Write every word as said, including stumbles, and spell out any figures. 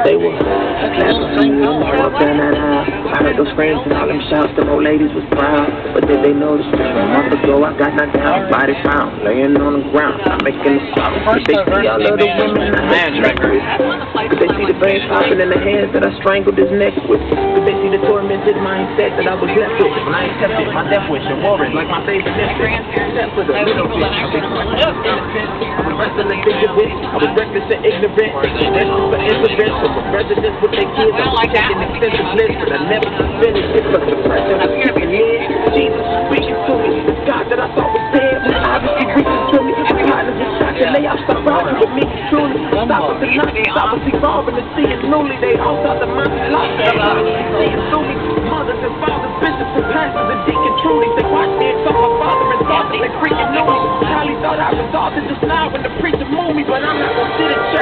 They were clapping up in that aisle. I heard those screams and all them shouts. Them old ladies was proud, but did they notice a month ago I got knocked down, body found, laying on the ground. I'm making the sound. Could they see all of the women I had sex with? Could they see the veins popping in the hands that I strangled his neck with? Could they see the tormented mindset that I was left with? When I accepted my death wish and wore it like my favorite necklace. Except for the little bit, I was wrestling big event. I was reckless and ignorant. Destined for incidents, so the residents with their kids, I was taking extensive lists, but I never finished it because the pressure was giving in. Jesus was speaking to me. The God that I thought was dead was obviously reaching to me. My partners were shocked and they all stopped rocking with me. Truly, stop with the nonsense. I was evolving and seeing newly. They all thought the monsters lost it. I'm obviously seeing through me. Mothers and fathers, bishops and pastors and deacon truly. They watched me and saw my father and thought that they freaking knew me. Probably thought I was all just now when the preacher moved me, but I'm not gonna sit and